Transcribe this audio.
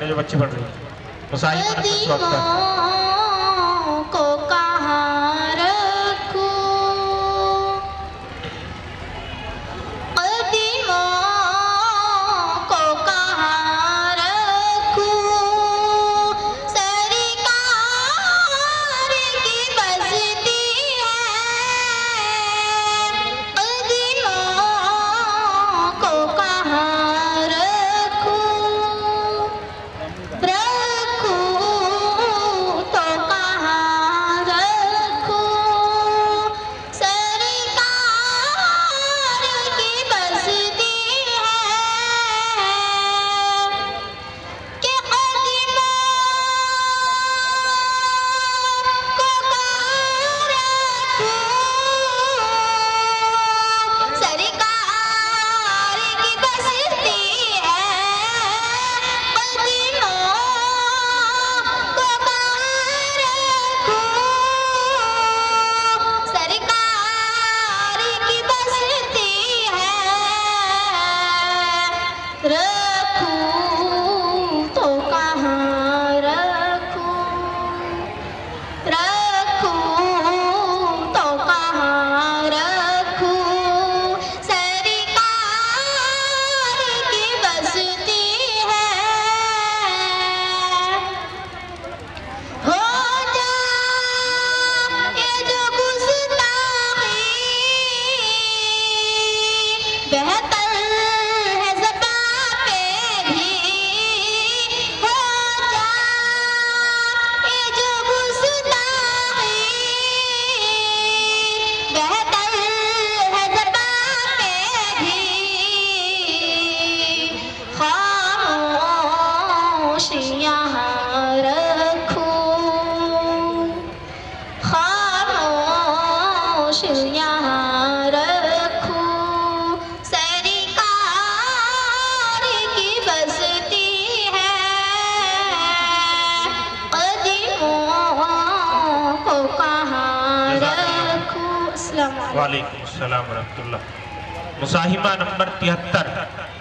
जो बच्ची पढ़ रही है मुसाहिबा नंबर 74। को कहाँ रखूं, कदीमों को कहाँ रखूं, सरकार की बस्ती है, कदीमों को कहाँ रखूं, यहाँ रखूं, सरकार की बस्ती है, कदीमों को कहाँ रखूं। अस्सलाम वालेकुम। वालेकुम अस्सलाम व रहमतुल्लाह। मुसाहिबा नंबर 73।